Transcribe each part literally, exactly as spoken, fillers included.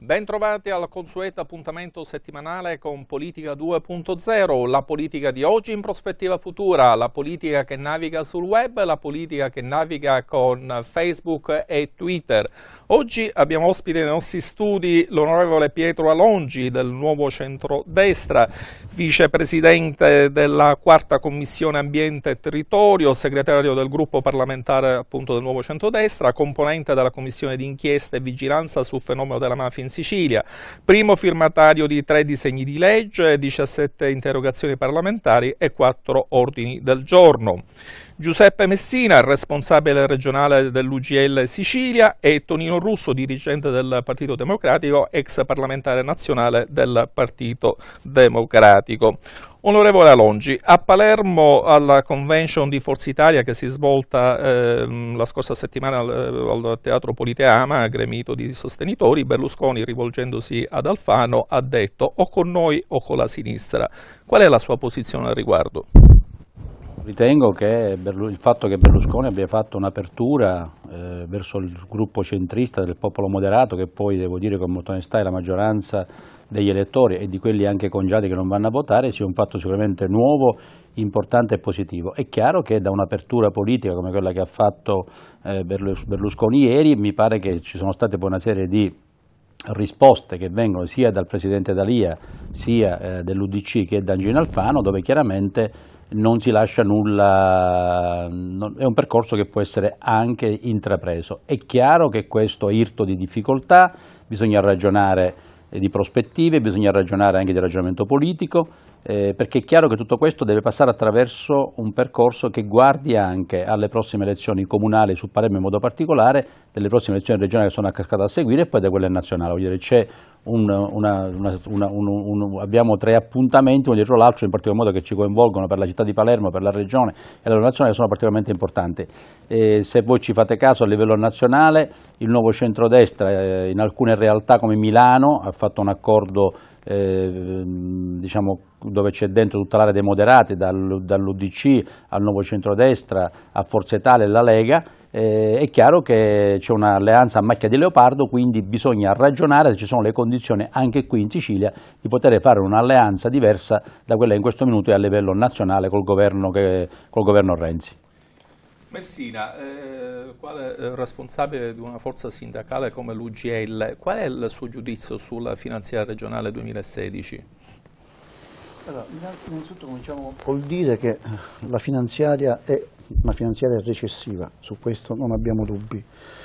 Bentrovati al consueto appuntamento settimanale con Politica due punto zero, la politica di oggi in prospettiva futura, la politica che naviga sul web, la politica che naviga con Facebook e Twitter. Oggi abbiamo ospite nei nostri studi l'onorevole Pietro Alongi del Nuovo Centrodestra, vicepresidente della quarta Commissione Ambiente e Territorio, segretario del gruppo parlamentare appunto del Nuovo Centrodestra, componente della Commissione d'inchiesta e vigilanza sul fenomeno della mafia in Sicilia, primo firmatario di tre disegni di legge, diciassette interrogazioni parlamentari e quattro ordini del giorno. Giuseppe Messina, responsabile regionale dell'U G L Sicilia, e Tonino Russo, dirigente del Partito Democratico, ex parlamentare nazionale del Partito Democratico. Onorevole Alongi, a Palermo alla convention di Forza Italia che si è svolta eh, la scorsa settimana al, al Teatro Politeama, gremito di sostenitori, Berlusconi, rivolgendosi ad Alfano, ha detto o con noi o con la sinistra. Qual è la sua posizione al riguardo? Ritengo che il fatto che Berlusconi abbia fatto un'apertura eh, verso il gruppo centrista del popolo moderato, che poi devo dire con molta onestà è la maggioranza degli elettori e di quelli anche congiati che non vanno a votare, sia un fatto sicuramente nuovo, importante e positivo. È chiaro che da un'apertura politica come quella che ha fatto eh, Berlusconi ieri, mi pare che ci sono state poi una serie di risposte che vengono sia dal Presidente D'Alia sia eh, dell'U D C che da Gino Alfano, dove chiaramente non si lascia nulla, non, è un percorso che può essere anche intrapreso. È chiaro che questo è irto di difficoltà, bisogna ragionare eh, di prospettive, bisogna ragionare anche di ragionamento politico, eh, perché è chiaro che tutto questo deve passare attraverso un percorso che guardi anche alle prossime elezioni comunali su Palermo in modo particolare, delle prossime elezioni regionali che sono a cascata a seguire e poi da quelle nazionali. Voglio dire, c'è un, una, una, una, un, un, abbiamo tre appuntamenti, uno dietro l'altro, in particolar modo che ci coinvolgono per la città di Palermo, per la regione e la nazionale, che sono particolarmente importanti. E se voi ci fate caso, a livello nazionale il Nuovo Centrodestra eh, in alcune realtà come Milano ha fatto un accordo eh, diciamo, dove c'è dentro tutta l'area dei moderati, dal, dall'U D C al Nuovo Centrodestra a Forza Italia e la Lega. Eh, è chiaro che c'è un'alleanza a macchia di leopardo, quindi bisogna ragionare se ci sono le condizioni anche qui in Sicilia di poter fare un'alleanza diversa da quella in questo minuto è a livello nazionale col governo, che, col governo Renzi. Messina, eh, quale responsabile di una forza sindacale come l'U G L, qual è il suo giudizio sulla finanziaria regionale duemilasedici? Allora, innanzitutto cominciamo col dire che la finanziaria è una finanziaria recessiva, su questo non abbiamo dubbi.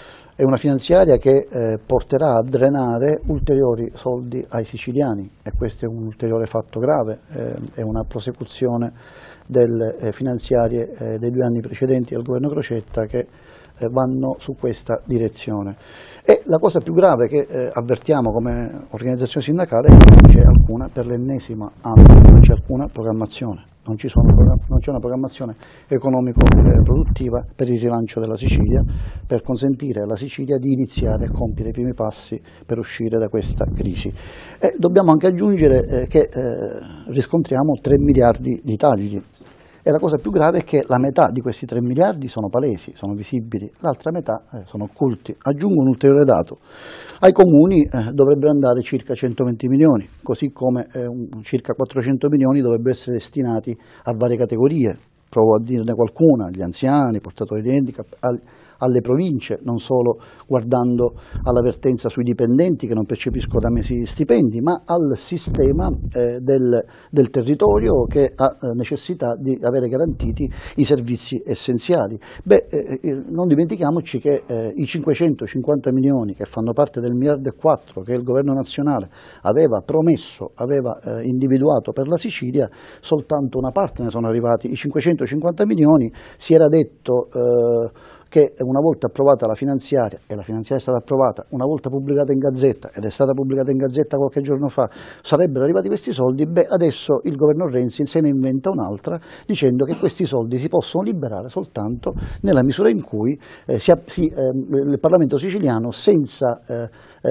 È una finanziaria che eh, porterà a drenare ulteriori soldi ai siciliani e questo è un ulteriore fatto grave, eh, è una prosecuzione delle eh, finanziarie eh, dei due anni precedenti al governo Crocetta che eh, vanno su questa direzione. E la cosa più grave che eh, avvertiamo come organizzazione sindacale è che non c'è alcuna, per l'ennesima anno, non c'è alcuna programmazione. Non c'è una programmazione economico-produttiva per il rilancio della Sicilia, per consentire alla Sicilia di iniziare a compiere i primi passi per uscire da questa crisi. E dobbiamo anche aggiungere eh, che eh, riscontriamo tre miliardi di tagli. E la cosa più grave è che la metà di questi tre miliardi sono palesi, sono visibili, l'altra metà eh, sono occulti. Aggiungo un ulteriore dato. Ai comuni eh, dovrebbero andare circa centoventi milioni, così come eh, un, circa quattrocento milioni dovrebbero essere destinati a varie categorie. Provo a dirne qualcuna, agli anziani, ai portatori di handicap, al, alle province, non solo guardando alla vertenza sui dipendenti che non percepiscono da mesi stipendi, ma al sistema eh, del, del territorio che ha eh, necessità di avere garantiti i servizi essenziali. Beh, eh, non dimentichiamoci che eh, i cinquecentocinquanta milioni che fanno parte del miliardo e quattro che il governo nazionale aveva promesso, aveva eh, individuato per la Sicilia, soltanto una parte ne sono arrivati. I cinquecentocinquanta milioni si era detto eh, che una volta approvata la finanziaria, e la finanziaria è stata approvata, una volta pubblicata in Gazzetta, ed è stata pubblicata in Gazzetta qualche giorno fa, sarebbero arrivati questi soldi, beh adesso il governo Renzi se ne inventa un'altra dicendo che questi soldi si possono liberare soltanto nella misura in cui eh, si, si, eh, il Parlamento siciliano senza eh,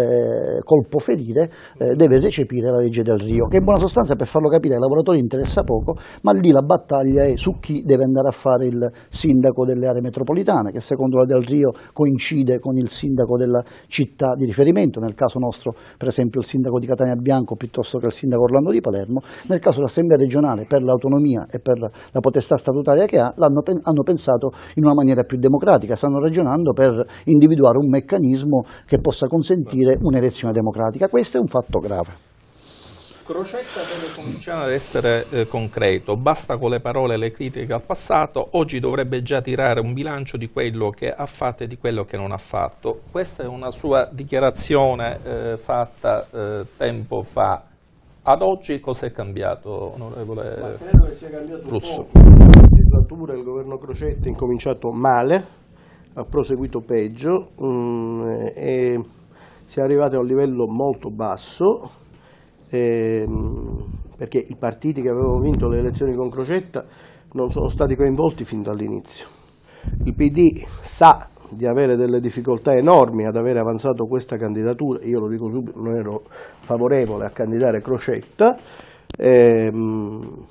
eh, colpo ferire eh, deve recepire la legge del Rio, che in buona sostanza, per farlo capire ai lavoratori interessa poco, ma lì la battaglia è su chi deve andare a fare il sindaco delle aree metropolitane, che secondo la Del Rio coincide con il sindaco della città di riferimento, nel caso nostro per esempio il sindaco di Catania Bianco piuttosto che il sindaco Orlando di Palermo. Nel caso dell'Assemblea regionale, per l'autonomia e per la potestà statutaria che ha, l'hanno, hanno pensato in una maniera più democratica, stanno ragionando per individuare un meccanismo che possa consentire un'elezione democratica. Questo è un fatto grave. Crocetta deve cominciare ad essere eh, concreto, basta con le parole e le critiche al passato, oggi dovrebbe già tirare un bilancio di quello che ha fatto e di quello che non ha fatto. Questa è una sua dichiarazione eh, fatta eh, tempo fa. Ad oggi cosa è cambiato, onorevole Ma credo che sia cambiato Russo? poco. La legislatura, il governo Crocetta è incominciato male, ha proseguito peggio mh, e si è arrivati a un livello molto basso. Ehm, perché i partiti che avevano vinto le elezioni con Crocetta non sono stati coinvolti fin dall'inizio. Il P D sa di avere delle difficoltà enormi ad avere avanzato questa candidatura, io lo dico subito, non ero favorevole a candidare Crocetta, ehm,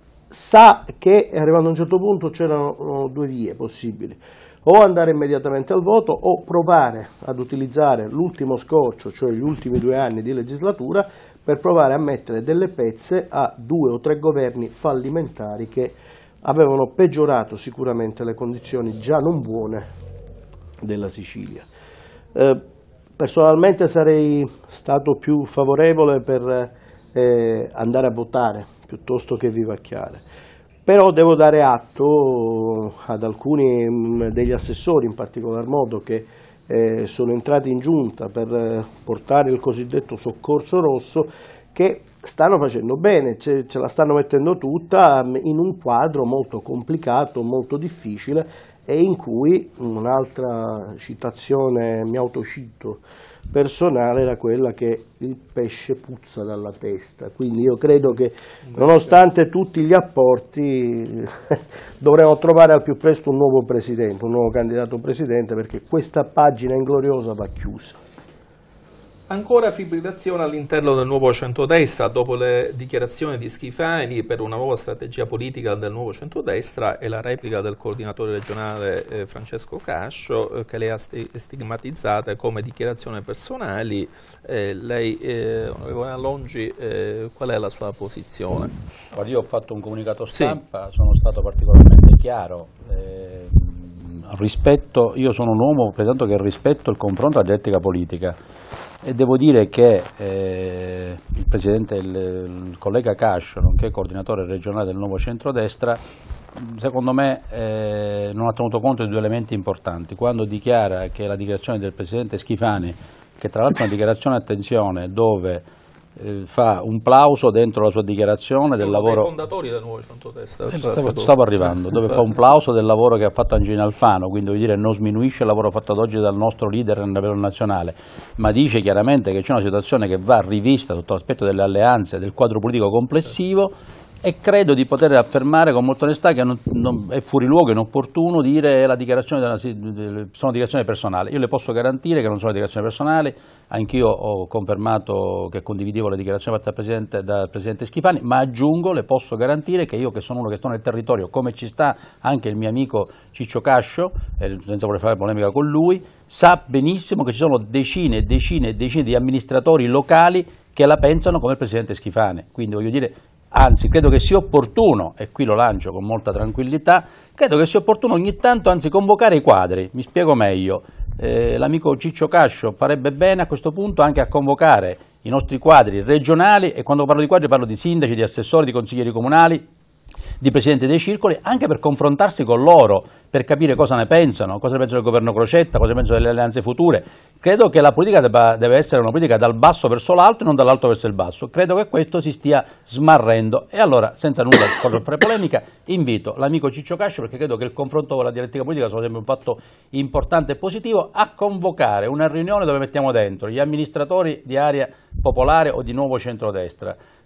sa che arrivando a un certo punto c'erano due vie possibili: o andare immediatamente al voto o provare ad utilizzare l'ultimo scorcio, cioè gli ultimi due anni di legislatura, per provare a mettere delle pezze a due o tre governi fallimentari che avevano peggiorato sicuramente le condizioni già non buone della Sicilia. Eh, personalmente sarei stato più favorevole per eh, andare a votare piuttosto che vivacchiare. Però devo dare atto ad alcuni mh, degli assessori, in particolar modo, che eh, sono entrati in giunta per eh, portare il cosiddetto soccorso rosso, che stanno facendo bene, ce, ce la stanno mettendo tutta mh, in un quadro molto complicato, molto difficile, e in cui un'altra citazione, mi autocito, personale, era quella che il pesce puzza dalla testa. Quindi io credo che nonostante tutti gli apporti dovremo trovare al più presto un nuovo presidente, un nuovo candidato presidente, perché questa pagina ingloriosa va chiusa. Ancora fibrillazione all'interno del nuovo centrodestra dopo le dichiarazioni di Schifani per una nuova strategia politica del nuovo centrodestra e la replica del coordinatore regionale eh, Francesco Cascio eh, che lei ha sti stigmatizzate come dichiarazioni personali. Eh, lei, eh, onorevole Allongi, eh, qual è la sua posizione? Guarda, io ho fatto un comunicato stampa, sì. Sono stato particolarmente chiaro. Eh, rispetto, io sono un uomo, presento che rispetto il confronto alla dialettica politica. E devo dire che eh, il Presidente, il, il collega Cascio, nonché coordinatore regionale del nuovo centrodestra, secondo me eh, non ha tenuto conto di due elementi importanti. Quando dichiara che la dichiarazione del Presidente Schifani, che tra l'altro è una dichiarazione, attenzione, dove eh, fa un plauso dentro la sua dichiarazione del uno lavoro... dei fondatori del nuovo centrodestra. Eh, stavo, stavo arrivando, dove fa un plauso del lavoro che ha fatto Angina Alfano, quindi voglio dire non sminuisce il lavoro fatto ad oggi dal nostro leader a livello nazionale, ma dice chiaramente che c'è una situazione che va rivista sotto l'aspetto delle alleanze, del quadro politico complessivo. E credo di poter affermare con molta onestà che non, non, è fuori luogo e inopportuno dire la dichiarazione della, sono dichiarazioni personali. Io le posso garantire che non sono dichiarazioni personali, anch'io ho confermato che condividevo le dichiarazioni fatte dal Presidente, dal Presidente Schifani, ma aggiungo, le posso garantire che io, che sono uno che sto nel territorio, come ci sta anche il mio amico Ciccio Cascio, eh, senza voler fare polemica con lui, sa benissimo che ci sono decine e decine e decine di amministratori locali che la pensano come il Presidente Schifani. Quindi voglio dire, anzi, credo che sia opportuno, e qui lo lancio con molta tranquillità, credo che sia opportuno ogni tanto anzi convocare i quadri. Mi spiego meglio. Eh, l'amico Ciccio Cascio farebbe bene a questo punto anche a convocare i nostri quadri regionali, e quando parlo di quadri parlo di sindaci, di assessori, di consiglieri comunali, di presidenti dei circoli, anche per confrontarsi con loro, per capire cosa ne pensano, cosa ne pensano del governo Crocetta, cosa ne pensano delle alleanze future. Credo che la politica debba, deve essere una politica dal basso verso l'alto e non dall'alto verso il basso. Credo che questo si stia smarrendo, e allora, senza nulla fare polemica, invito l'amico Ciccio Cascio, perché credo che il confronto con la dialettica politica sia sempre un fatto importante e positivo, a convocare una riunione dove mettiamo dentro gli amministratori di area popolare o di nuovo centrodestra,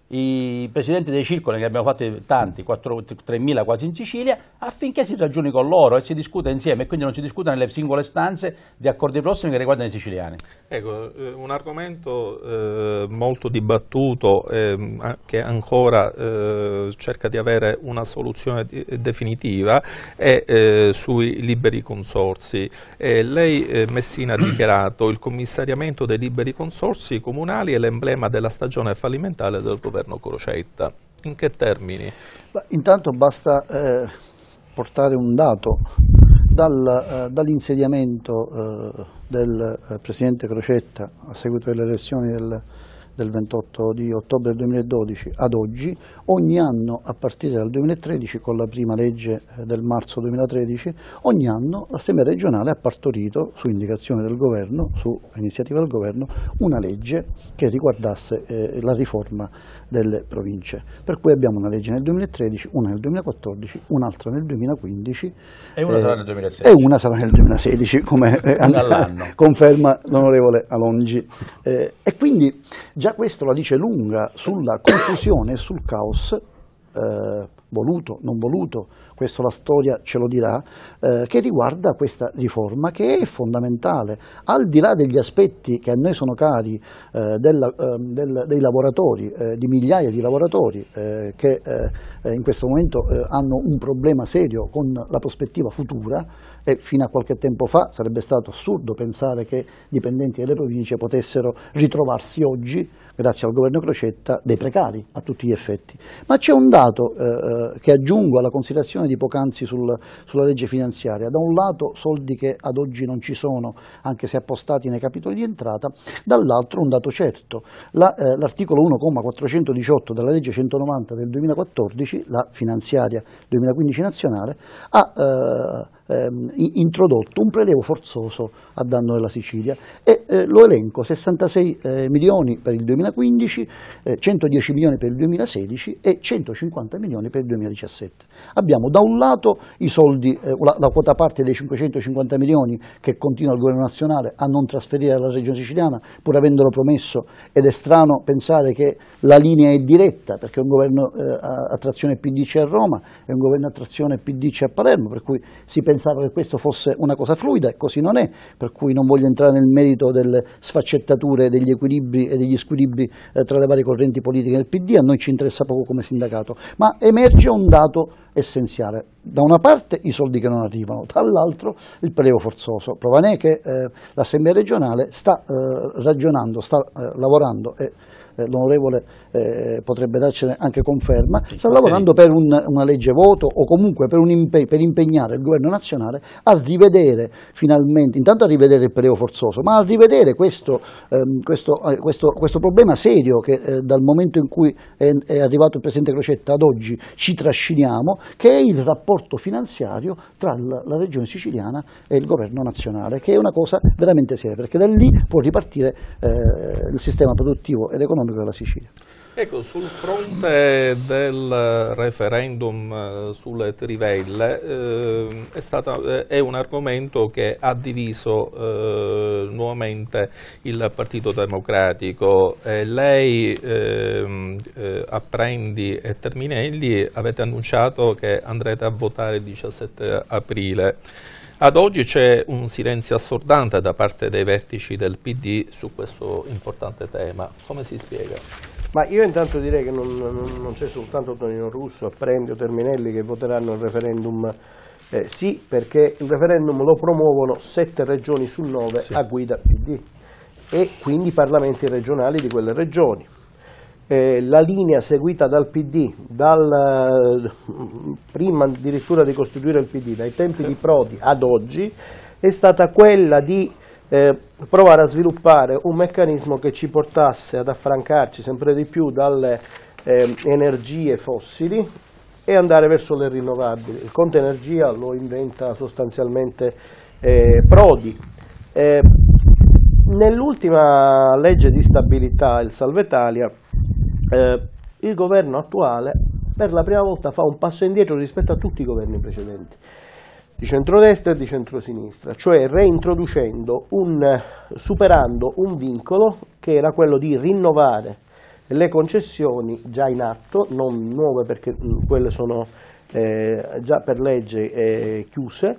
i presidenti dei circoli, che abbiamo fatti tanti, tremila quasi in Sicilia, affinché si ragioni con loro e si discuta insieme, e quindi non si discuta nelle singole stanze di accordi prossimi che riguardano i siciliani. Ecco, un argomento eh, molto dibattuto, eh, che ancora eh, cerca di avere una soluzione di, definitiva, è eh, sui liberi consorzi. Eh, lei, eh, Messina, ha dichiarato: il commissariamento dei liberi consorzi comunali è l'emblema della stagione fallimentare del governo Crocetta. In che termini? Intanto basta eh, portare un dato. Dal, eh, dall'insediamento eh, del eh, Presidente Crocetta a seguito delle elezioni del, del ventotto di ottobre duemiladodici ad oggi, ogni anno a partire dal duemilatredici, con la prima legge eh, del marzo duemilatredici, ogni anno l'Assemblea regionale ha partorito, su indicazione del governo, su iniziativa del governo, una legge che riguardasse eh, la riforma delle province. Per cui abbiamo una legge nel duemilatredici, una nel duemilaquattordici, un'altra nel duemilaquindici e una eh, sarà nel duemilasedici. E una sarà nel duemilasedici, come eh, conferma l'onorevole Alongi. Eh, e quindi già questo la dice lunga sulla confusione e sul caos, eh, voluto, non voluto, questo la storia ce lo dirà, eh, che riguarda questa riforma, che è fondamentale, al di là degli aspetti che a noi sono cari eh, della, eh, del, dei lavoratori, eh, di migliaia di lavoratori eh, che eh, in questo momento eh, hanno un problema serio con la prospettiva futura, e fino a qualche tempo fa sarebbe stato assurdo pensare che dipendenti delle province potessero ritrovarsi oggi, grazie al governo Crocetta, dei precari a tutti gli effetti. Ma c'è un dato eh, che aggiungo alla considerazione di poc'anzi sul, sulla legge finanziaria: da un lato soldi che ad oggi non ci sono, anche se appostati nei capitoli di entrata, dall'altro un dato certo: la, eh, l'articolo uno comma quattrocentodiciotto della legge centonovanta del duemilaquattordici, la finanziaria duemilaquindici nazionale, ha eh, Ehm, introdotto un prelievo forzoso a danno della Sicilia, e eh, lo elenco: sessantasei eh, milioni per il duemilaquindici, eh, centodieci milioni per il duemilasedici e centocinquanta milioni per il duemiladiciassette. Abbiamo da un lato i soldi, eh, la, la quota parte dei cinquecentocinquanta milioni che continua il governo nazionale a non trasferire alla regione siciliana, pur avendolo promesso, ed è strano pensare che la linea è diretta, perché è un governo eh, a trazione P D C a Roma e un governo a trazione P D C a Palermo, per cui si pensa pensavo che questo fosse una cosa fluida, e così non è, per cui non voglio entrare nel merito delle sfaccettature, degli equilibri e degli squilibri eh, tra le varie correnti politiche del P D. A noi ci interessa poco come sindacato, ma emerge un dato essenziale: da una parte i soldi che non arrivano, dall'altro il prelievo forzoso. Prova ne è che eh, l'Assemblea regionale sta eh, ragionando, sta eh, lavorando, e eh, l'onorevole eh, potrebbe darcene anche conferma, sta lavorando per un, una legge voto, o comunque per, un impe per impegnare il governo nazionale a rivedere finalmente, intanto a rivedere il prelievo forzoso, ma a rivedere questo, ehm, questo, eh, questo, questo problema serio che eh, dal momento in cui è, è arrivato il Presidente Crocetta ad oggi ci trasciniamo, che è il rapporto finanziario tra la, la regione siciliana e il governo nazionale, che è una cosa veramente seria, perché da lì può ripartire eh, il sistema produttivo ed economico della Sicilia. Ecco, sul fronte del referendum eh, sulle trivelle eh, è, stata, eh, è un argomento che ha diviso eh, nuovamente il Partito Democratico. Eh, lei, eh, eh, Apprendi e Terminelli, avete annunciato che andrete a votare il diciassette aprile. Ad oggi c'è un silenzio assordante da parte dei vertici del P D su questo importante tema. Come si spiega? Ma io intanto direi che non, non, non c'è soltanto Tonino Russo, Apprendi o Terminelli che voteranno il referendum eh, sì, perché il referendum lo promuovono sette regioni su nove sì. a guida P D, e quindi i parlamenti regionali di quelle regioni. Eh, la linea seguita dal P D, dal, prima addirittura di costituire il P D, dai tempi di Prodi ad oggi, è stata quella di eh, provare a sviluppare un meccanismo che ci portasse ad affrancarci sempre di più dalle eh, energie fossili e andare verso le rinnovabili. Il conto energia lo inventa sostanzialmente eh, Prodi. Eh, nell'ultima legge di stabilità, il Salvetalia, Eh, il governo attuale per la prima volta fa un passo indietro rispetto a tutti i governi precedenti, di centrodestra e di centrosinistra, cioè reintroducendo, un, superando un vincolo che era quello di rinnovare le concessioni già in atto, non nuove perché mh, quelle sono eh, già per legge eh, chiuse,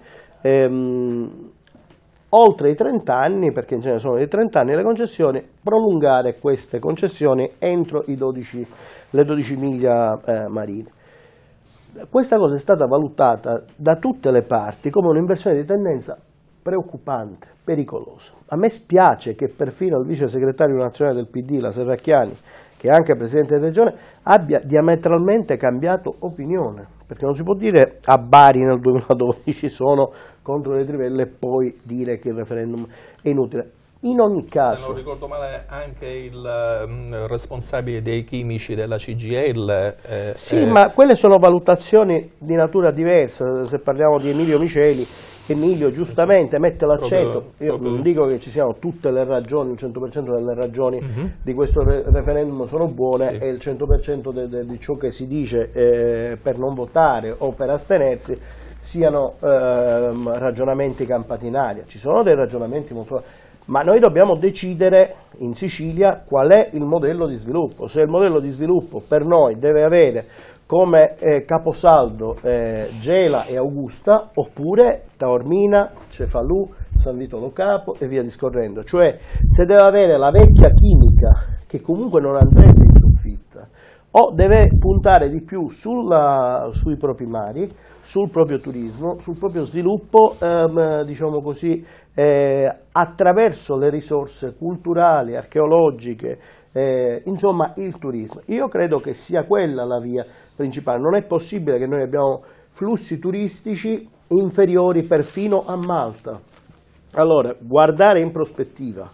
ehm, oltre i trenta anni, perché ce ne sono di trenta anni le concessioni, prolungare queste concessioni entro i dodici, le dodici miglia eh, marine. Questa cosa è stata valutata da tutte le parti come un'inversione di tendenza preoccupante, pericolosa. A me spiace che perfino il vice segretario nazionale del P D, la Serracchiani, che è anche presidente di regione, abbia diametralmente cambiato opinione, perché non si può dire a Bari nel duemiladodici sono contro le trivelle e poi dire che il referendum è inutile. In ogni caso... Se non ricordo male, anche il um, responsabile dei chimici della C G I L... Eh, sì, eh... ma quelle sono valutazioni di natura diversa. Se parliamo di Emilio Miceli, Emilio giustamente mette l'accento, io proprio. non dico che ci siano tutte le ragioni, il cento per cento delle ragioni uh-huh. di questo re referendum sono buone, sì. e il cento per cento de de di ciò che si dice eh, per non votare o per astenersi siano eh, ragionamenti campati in aria. Ci sono dei ragionamenti molto... ma noi dobbiamo decidere in Sicilia qual è il modello di sviluppo. Se il modello di sviluppo per noi deve avere come eh, caposaldo eh, Gela e Augusta, oppure Taormina, Cefalù, San Vito Lo Capo e via discorrendo. Cioè se deve avere la vecchia chimica, che comunque non andrebbe in soffitta, o deve puntare di più sulla, sui propri mari, sul proprio turismo, sul proprio sviluppo, ehm, diciamo così, eh, attraverso le risorse culturali, archeologiche, eh, insomma il turismo. Io credo che sia quella la via principale. Non è possibile che noi abbiamo flussi turistici inferiori perfino a Malta. Allora, guardare in prospettiva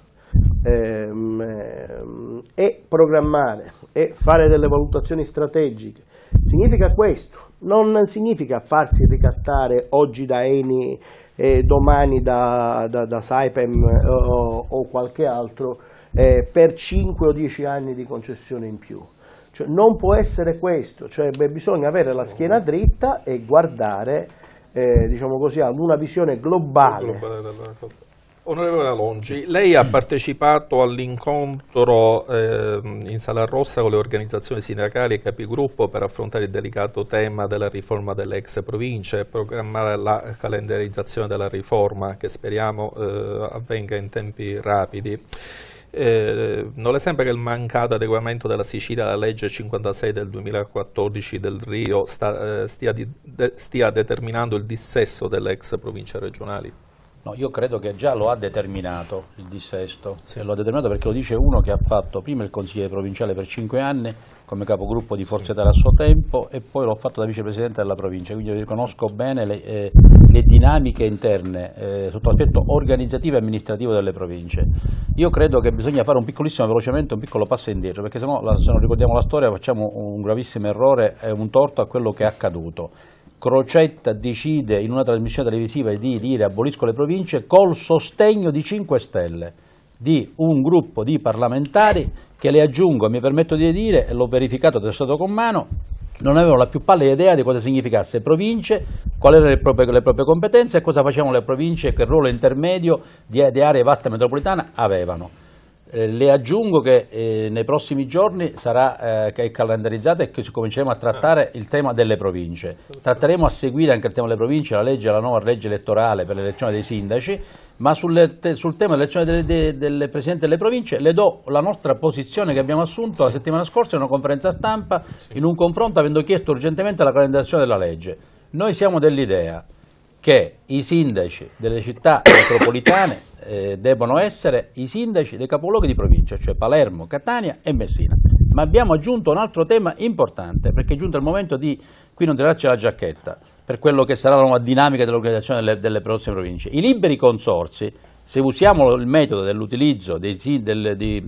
ehm, ehm, e programmare e fare delle valutazioni strategiche significa questo. Non significa farsi ricattare oggi da Eni e domani da, da, da Saipem o, o qualche altro eh, per cinque o dieci anni di concessione in più. Cioè, non può essere questo, cioè, beh, bisogna avere la schiena dritta e guardare eh, diciamo così, ad una visione globale. Onorevole Alongi, lei ha partecipato all'incontro eh, in Sala Rossa con le organizzazioni sindacali e capigruppo per affrontare il delicato tema della riforma delle ex province e programmare la calendarizzazione della riforma che speriamo eh, avvenga in tempi rapidi. Eh, non le sembra che il mancato adeguamento della Sicilia alla legge cinquantasei del duemilaquattordici del Rio sta, eh, stia, di, de, stia determinando il dissesto delle ex province regionali? No, io credo che già lo ha determinato il dissesto, sì. Lo ha determinato perché lo dice uno che ha fatto prima il consigliere provinciale per cinque anni come capogruppo di Forza Italia a suo tempo e poi l'ho fatto da vicepresidente della provincia, quindi io conosco bene le, eh, le dinamiche interne eh, sotto l'aspetto organizzativo e amministrativo delle province. Io credo che bisogna fare un piccolissimo velocemente, un piccolo passo indietro, perché se no, se non ricordiamo la storia, facciamo un gravissimo errore e un torto a quello che è accaduto. Crocetta decide in una trasmissione televisiva di dire abolisco le province col sostegno di cinque Stelle, di un gruppo di parlamentari che, le aggiungo, mi permetto di dire, e l'ho verificato ed è stato con mano, non avevano la più pallida idea di cosa significasse province, quali erano le proprie, le proprie competenze e cosa facevano le province, che ruolo intermedio di, di aree vaste metropolitane avevano. Eh, le aggiungo che eh, nei prossimi giorni sarà eh, calendarizzata e che cominceremo a trattare il tema delle province. Tratteremo a seguire anche il tema delle province, la legge, la nuova legge elettorale per l'elezione dei sindaci, ma sulle, te, sul tema dell'elezione delle, delle, delle presidenti delle province le do la nostra posizione che abbiamo assunto la settimana scorsa in una conferenza stampa, in un confronto avendo chiesto urgentemente la calendarizzazione della legge. Noi siamo dell'idea che i sindaci delle città metropolitane eh, debbano essere i sindaci dei capoluoghi di provincia, cioè Palermo, Catania e Messina. Ma abbiamo aggiunto un altro tema importante, perché è giunto il momento di, qui non tirarci la giacchetta, per quello che sarà la nuova dinamica dell'organizzazione delle, delle prossime province. I liberi consorzi, se usiamo il metodo dell'utilizzo dei, del, di,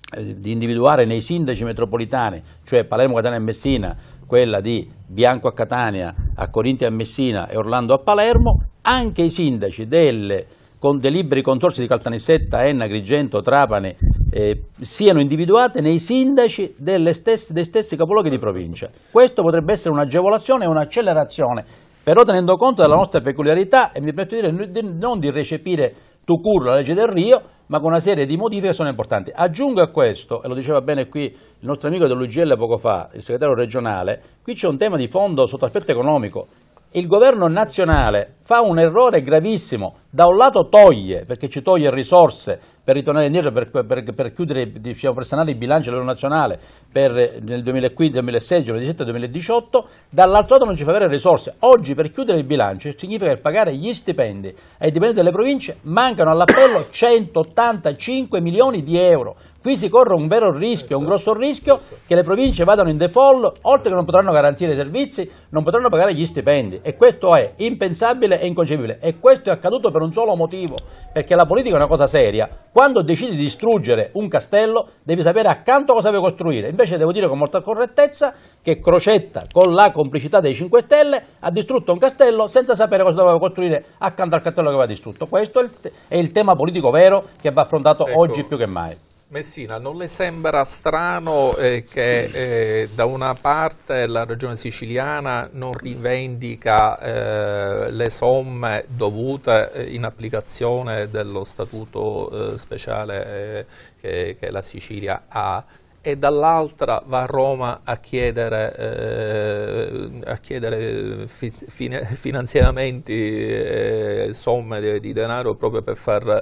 di individuare nei sindaci metropolitani, cioè Palermo, Catania e Messina, quella di Bianco a Catania, a Corinti a Messina e Orlando a Palermo, anche i sindaci delle, con dei liberi consorzi di Caltanissetta, Enna, Agrigento, Trapani eh, siano individuate nei sindaci delle stesse, dei stessi capoluoghi di provincia. Questo potrebbe essere un'agevolazione e un'accelerazione, però tenendo conto della nostra peculiarità, e mi permetto di dire non di recepire tout court la legge del Rio, ma con una serie di modifiche che sono importanti. Aggiungo a questo, e lo diceva bene qui il nostro amico dell'U G L poco fa, il segretario regionale, qui c'è un tema di fondo sotto aspetto economico. Il governo nazionale fa un errore gravissimo, da un lato toglie, perché ci toglie risorse per ritornare indietro, per, per, per chiudere, diciamo, per sanare i bilanci a livello nazionale per nel duemilaquindici, duemilasedici, duemiladiciassette, duemiladiciotto, dall'altro lato non ci fa avere risorse. Oggi per chiudere il bilancio significa che pagare gli stipendi ai dipendenti delle province mancano all'appello centottantacinque milioni di euro. Qui si corre un vero rischio, un grosso rischio che le province vadano in default, oltre che non potranno garantire i servizi, non potranno pagare gli stipendi, e questo è impensabile e inconcepibile, e questo è accaduto per un solo motivo, perché la politica è una cosa seria. Quando decidi di distruggere un castello devi sapere accanto cosa vuoi costruire. Invece devo dire con molta correttezza che Crocetta, con la complicità dei cinque Stelle, ha distrutto un castello senza sapere cosa doveva costruire accanto al castello che aveva distrutto. Questo è il, è il tema politico vero che va affrontato ecco. oggi più che mai. Messina, non le sembra strano eh, che eh, da una parte la regione siciliana non rivendica eh, le somme dovute eh, in applicazione dello statuto eh, speciale eh, che, che la Sicilia ha, e dall'altra va a Roma a chiedere, eh, a chiedere fi, fin, finanziamenti, eh, somme di, di denaro proprio per, far,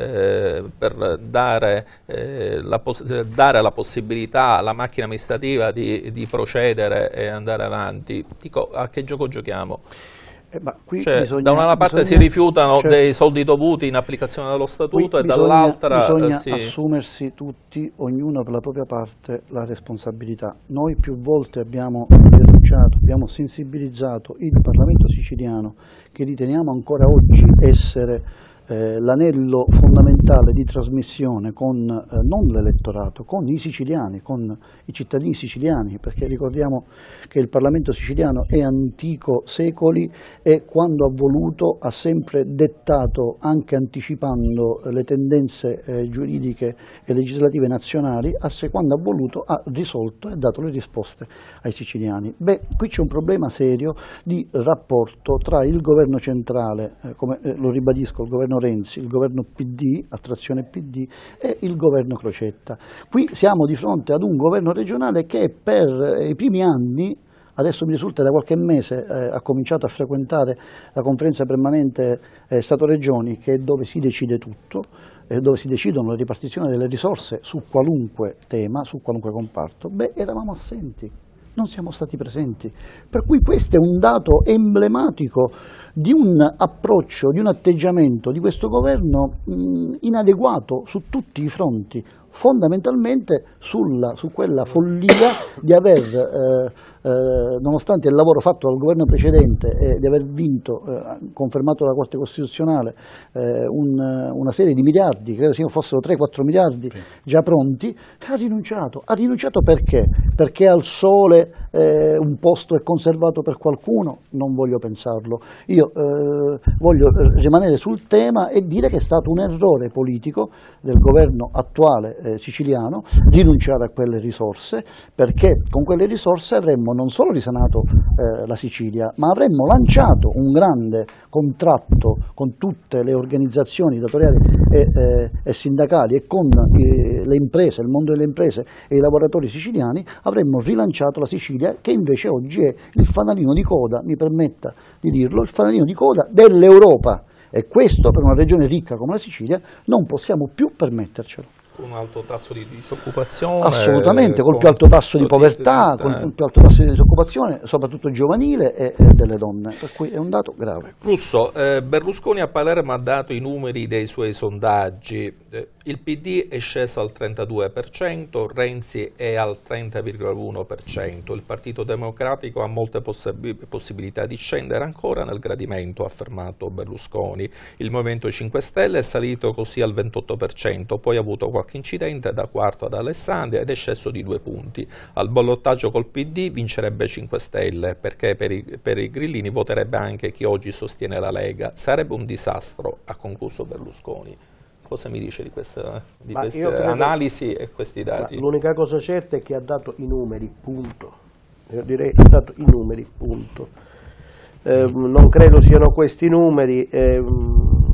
eh, per dare, eh, la dare la possibilità alla macchina amministrativa di, di procedere e andare avanti. Dico, a che gioco giochiamo? Eh, ma qui cioè, bisogna, da una parte bisogna, si rifiutano cioè, dei soldi dovuti in applicazione dello statuto e dall'altra bisogna sì. assumersi tutti, ognuno per la propria parte, la responsabilità. Noi più volte abbiamo denunciato, abbiamo sensibilizzato il Parlamento siciliano, che riteniamo ancora oggi essere eh, l'anello fondamentale di trasmissione con eh, non l'elettorato, con i siciliani, con i cittadini siciliani, perché ricordiamo che il Parlamento siciliano è antico secoli e quando ha voluto ha sempre dettato, anche anticipando le tendenze eh, giuridiche e legislative nazionali, a se quando ha voluto ha risolto e dato le risposte ai siciliani. Beh, qui c'è un problema serio di rapporto tra il governo centrale, eh, come eh, lo ribadisco, il governo Renzi, il governo P D, attrazione P D, e il governo Crocetta. Qui siamo di fronte ad un governo regionale che per i primi anni, adesso mi risulta da qualche mese, eh, ha cominciato a frequentare la conferenza permanente eh, Stato-Regioni, che è dove si decide tutto, eh, dove si decidono le ripartizioni delle risorse su qualunque tema, su qualunque comparto. Beh, eravamo assenti. Non siamo stati presenti, per cui questo è un dato emblematico di un approccio, di un atteggiamento di questo governo mh, inadeguato su tutti i fronti, fondamentalmente sulla, su quella follia di aver, eh, eh, nonostante il lavoro fatto dal governo precedente e di aver vinto, eh, confermato dalla Corte Costituzionale, eh, un, una serie di miliardi, credo fossero tre quattro miliardi già pronti, ha rinunciato. Ha rinunciato perché? Perché al sole eh, un posto è conservato per qualcuno? Non voglio pensarlo. Io eh, voglio rimanere sul tema e dire che è stato un errore politico del governo attuale eh, siciliano rinunciare a quelle risorse, perché con quelle risorse avremmo non solo risanato eh, la Sicilia, ma avremmo lanciato un grande contratto con tutte le organizzazioni datoriali e, eh, e sindacali e con eh, le imprese, il mondo delle imprese e i lavoratori siciliani, avremmo rilanciato la Sicilia, che invece oggi è il fanalino di coda, mi permetta di dirlo, il fanalino di coda dell'Europa, e questo per una regione ricca come la Sicilia non possiamo più permettercelo. Un alto tasso di disoccupazione. Assolutamente, col più alto tasso di povertà, con il più alto tasso di disoccupazione, soprattutto giovanile e, e delle donne, per cui è un dato grave. Russo, eh, Berlusconi a Palermo ha dato i numeri dei suoi sondaggi, eh, il P D è sceso al trentadue per cento, Renzi è al trenta virgola uno per cento, il Partito Democratico ha molte possib possibilità di scendere ancora nel gradimento, ha affermato Berlusconi, il Movimento cinque Stelle è salito così al ventotto per cento, poi ha avuto qualche incidente da quarto ad Alessandria ed è sceso di due punti. Al ballottaggio col P D vincerebbe cinque Stelle, perché per i, per i grillini voterebbe anche chi oggi sostiene la Lega. Sarebbe un disastro, ha concluso Berlusconi. Cosa mi dice di queste, di queste analisi e questi dati? L'unica cosa certa è che ha dato i numeri, punto. Io direi ha dato i numeri, punto. Eh, non credo siano questi numeri. Eh,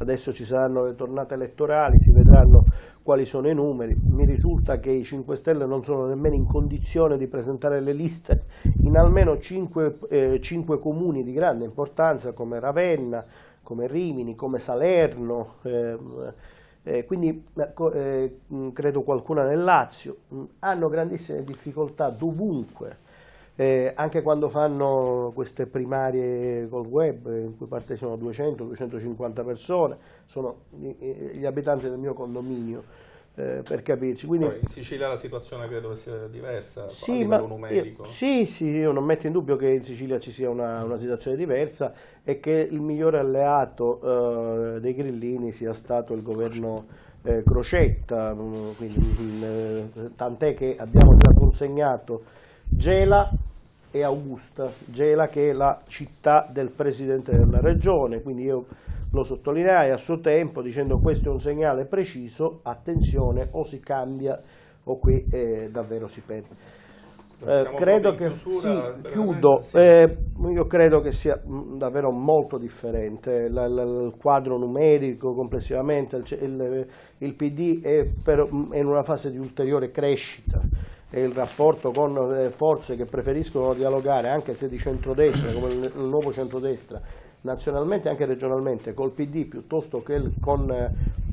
adesso ci saranno le tornate elettorali, si vedranno quali sono i numeri. Mi risulta che i cinque Stelle non sono nemmeno in condizione di presentare le liste in almeno cinque, eh, cinque comuni di grande importanza come Ravenna, come Rimini, come Salerno, eh, eh, quindi eh, credo qualcuna nel Lazio. Hanno grandissime difficoltà dovunque. Eh, anche quando fanno queste primarie col web in cui partecipano duecento duecentocinquanta persone, sono gli abitanti del mio condominio, eh, per capirci. Quindi, Poi in Sicilia la situazione credo sia diversa sì, a livello ma numerico. Io, sì, sì, io non metto in dubbio che in Sicilia ci sia una, una situazione diversa e che il migliore alleato eh, dei grillini sia stato il governo eh, Crocetta, quindi, eh, tant'è che abbiamo già consegnato Gela e Augusta, Gela che è la città del Presidente della Regione, quindi io lo sottolineai a suo tempo dicendo questo è un segnale preciso, attenzione, o si cambia o qui eh, davvero si perde. Eh, credo che chiusura, sì, chiudo, sì. Eh, io credo che sia mh, davvero molto differente la, la, il quadro numerico complessivamente, il, il, il P D è, per, è in una fase di ulteriore crescita e il rapporto con eh, forze che preferiscono dialogare anche se di centrodestra come il, il nuovo centrodestra nazionalmente e anche regionalmente col P D piuttosto che il, con eh,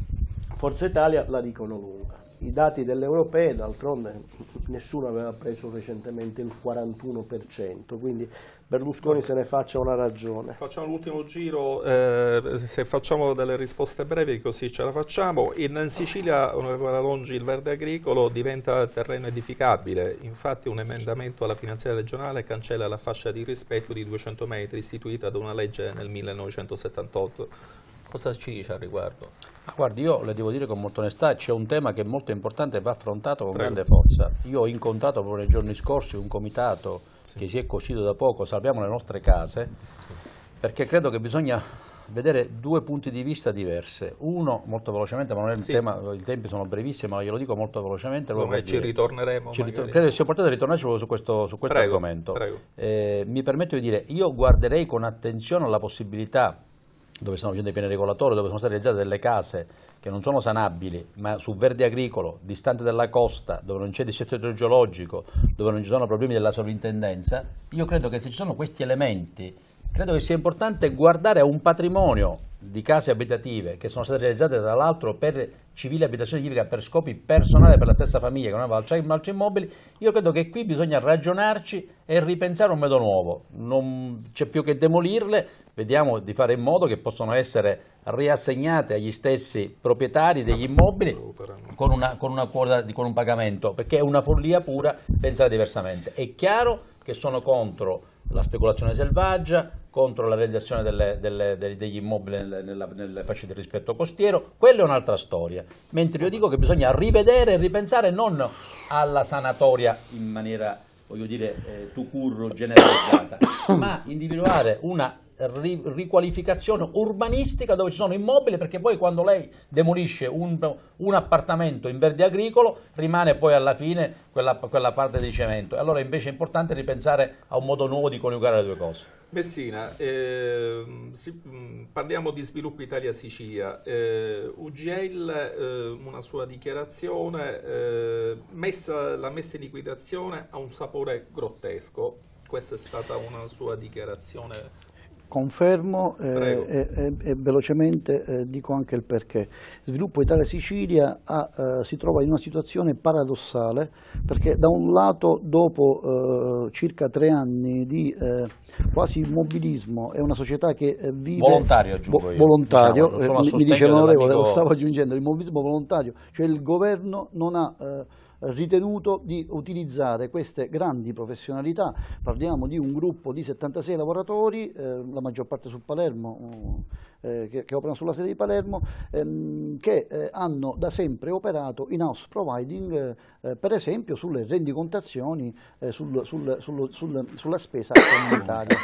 Forza Italia la dicono lunga. I dati delle europee, d'altronde nessuno aveva preso recentemente il quarantuno per cento, quindi Berlusconi se ne faccia una ragione. Facciamo l'ultimo giro, eh, se facciamo delle risposte brevi così ce la facciamo. In Sicilia, onorevole Longi, il verde agricolo diventa terreno edificabile, infatti un emendamento alla finanziaria regionale cancella la fascia di rispetto di duecento metri istituita da una legge nel millenovecentosettantotto. Cosa ci dice al riguardo? Ah, guardi, io le devo dire con molta onestà, c'è un tema che è molto importante e va affrontato con Prego. grande forza. Io ho incontrato proprio nei giorni scorsi un comitato sì. che si è costituito da poco, Salviamo le nostre case, perché credo che bisogna vedere due punti di vista diversi. Uno, molto velocemente, ma non è il sì. tema, i tempi sono brevissimi, ma glielo dico molto velocemente. Come ci dire. ritorneremo. Ci ritor credo che sia opportuno ritornarci su questo, su questo prego, argomento. Prego. Eh, mi permetto di dire, io guarderei con attenzione alla possibilità dove stanno facendo i piani regolatori, dove sono state realizzate delle case che non sono sanabili, ma su verde agricolo, distante dalla costa, dove non c'è dissesto idrogeologico, dove non ci sono problemi della sovrintendenza, io credo che se ci sono questi elementi, credo che sia importante guardare a un patrimonio di case abitative che sono state realizzate tra l'altro per civile abitazione civica, per scopi personali per la stessa famiglia che non aveva altri immobili. Io credo che qui bisogna ragionarci e ripensare un metodo nuovo, non c'è più che demolirle, vediamo di fare in modo che possano essere riassegnate agli stessi proprietari degli immobili con una, con una quota, con un pagamento, perché è una follia pura pensare diversamente. È chiaro che sono contro la speculazione selvaggia, contro la realizzazione delle, delle, degli immobili nelle, nella, nelle fasce di rispetto costiero, quella è un'altra storia, mentre io dico che bisogna rivedere e ripensare non alla sanatoria in maniera, voglio dire, eh, tout court generalizzata, ma individuare una ri riqualificazione urbanistica dove ci sono immobili, perché poi quando lei demolisce un, un appartamento in verde agricolo rimane poi alla fine quella, quella parte di cemento. Allora invece è importante ripensare a un modo nuovo di coniugare le due cose. Messina, eh, si, parliamo di Sviluppo Italia-Sicilia. Eh, U G L, eh, una sua dichiarazione, eh, messa, la messa in liquidazione ha un sapore grottesco. Questa è stata una sua dichiarazione. Confermo eh, e, e, e velocemente eh, dico anche il perché. Sviluppo Italia-Sicilia eh, si trova in una situazione paradossale, perché da un lato dopo eh, circa tre anni di eh, quasi immobilismo è una società che eh, vive... Volontario aggiungo io. Volontario, diciamo, eh, mi dice l'onorevole, lo stavo aggiungendo, l'immobilismo volontario, cioè il governo non ha... Eh, ritenuto di utilizzare queste grandi professionalità. Parliamo di un gruppo di settantasei lavoratori, eh, la maggior parte su Palermo, eh, che, che operano sulla sede di Palermo, ehm, che eh, hanno da sempre operato in house providing, eh, per esempio sulle rendicontazioni, eh, sul, sul, sul, sul, sulla spesa comunitaria.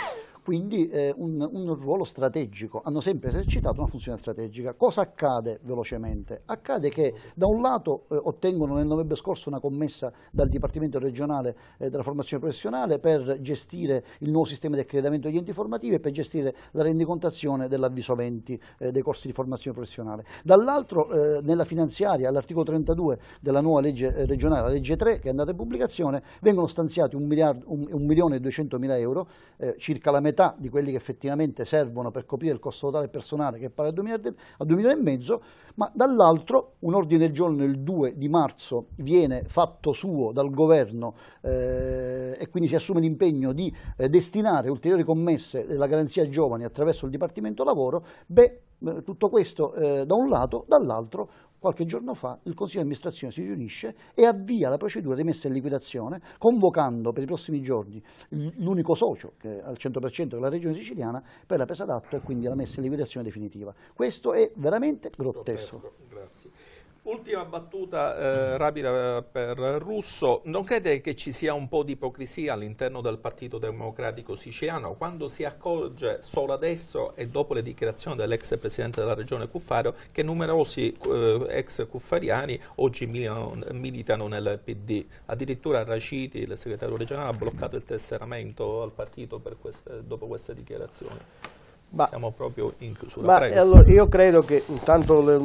quindi eh, un, un ruolo strategico, hanno sempre esercitato una funzione strategica. Cosa accade velocemente? Accade che da un lato eh, ottengono nel novembre scorso una commessa dal Dipartimento regionale eh, della formazione professionale per gestire il nuovo sistema di accreditamento degli enti formativi e per gestire la rendicontazione dell'avviso venti eh, dei corsi di formazione professionale. Dall'altro eh, nella finanziaria all'articolo trentadue della nuova legge eh, regionale, la legge tre che è andata in pubblicazione, vengono stanziati un, miliardo, un, un milione e duecentomila euro, eh, circa la metà di quelli che effettivamente servono per coprire il costo totale personale, che pare a due milioni e mezzo, ma dall'altro un ordine del giorno il due di marzo viene fatto suo dal governo eh, e quindi si assume l'impegno di eh, destinare ulteriori commesse della garanzia giovani attraverso il Dipartimento Lavoro. Beh, tutto questo eh, da un lato, dall'altro qualche giorno fa il Consiglio di amministrazione si riunisce e avvia la procedura di messa in liquidazione, convocando per i prossimi giorni l'unico socio che è al cento per cento, che è la Regione Siciliana, per la presa d'atto e quindi la messa in liquidazione definitiva. Questo è veramente grottesco. grottesco. Grazie. Ultima battuta eh, rapida per Russo. Non crede che ci sia un po' di ipocrisia all'interno del Partito Democratico Siciliano quando si accorge solo adesso e dopo le dichiarazioni dell'ex presidente della regione Cuffaro che numerosi eh, ex cuffariani oggi militano, militano nel P D? Addirittura Raciti, il segretario regionale, ha bloccato il tesseramento al partito per queste, dopo queste dichiarazioni. Ma, Siamo proprio in chiusura. Ma allora, io credo che intanto le,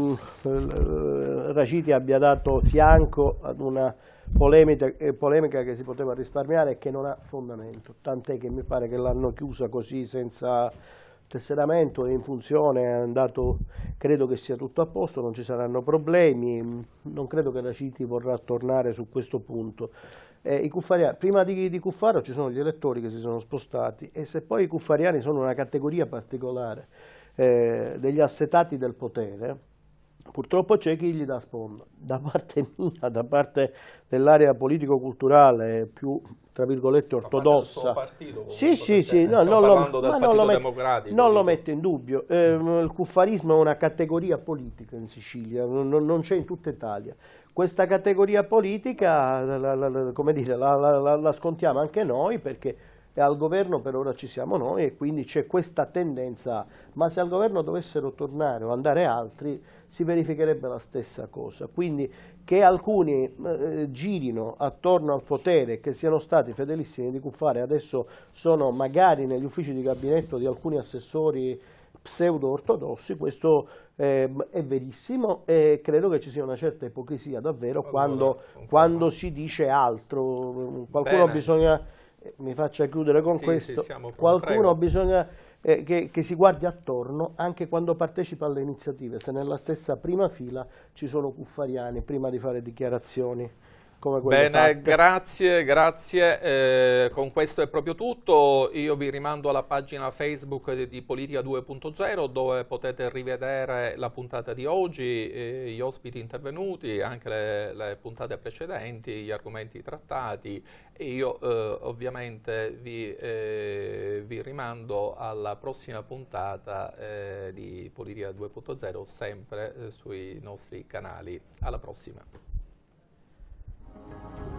le, Raciti abbia dato fianco ad una polemica, eh, polemica che si poteva risparmiare e che non ha fondamento, tant'è che mi pare che l'hanno chiusa così senza tesseramento, è in funzione, è andato, credo che sia tutto a posto, non ci saranno problemi, non credo che Raciti vorrà tornare su questo punto. Eh, i cuffariani, prima di, di Cuffaro ci sono gli elettori che si sono spostati e se poi i cuffariani sono una categoria particolare eh, degli assetati del potere, purtroppo c'è chi gli dà sponda. Da parte mia, da parte dell'area politico-culturale più, tra virgolette, ortodossa. Partito, sì, sì, sì, no, non, lo, ma non, lo met, non lo metto in dubbio. Eh, il cuffarismo è una categoria politica in Sicilia, non, non c'è in tutta Italia. Questa categoria politica, la, la, la, come dire, la, la, la scontiamo anche noi perché al governo per ora ci siamo noi e quindi c'è questa tendenza, ma se al governo dovessero tornare o andare altri si verificherebbe la stessa cosa. Quindi che alcuni eh, girino attorno al potere, che siano stati fedelissimi di Cuffaro e adesso sono magari negli uffici di gabinetto di alcuni assessori pseudo-ortodossi, questo eh, è verissimo e credo che ci sia una certa ipocrisia davvero allora, quando, quando si dice altro. Qualcuno Bene. bisogna, mi faccia chiudere con sì, questo, sì, qualcuno bisogna eh, che, che si guardi attorno anche quando partecipa alle iniziative, se nella stessa prima fila ci sono cuffariani prima di fare dichiarazioni. Bene, fatte. grazie, grazie. Eh, con questo è proprio tutto. Io vi rimando alla pagina Facebook di, di Politica due punto zero dove potete rivedere la puntata di oggi, eh, gli ospiti intervenuti, anche le, le puntate precedenti, gli argomenti trattati e io eh, ovviamente vi, eh, vi rimando alla prossima puntata eh, di Politica due punto zero sempre eh, sui nostri canali. Alla prossima.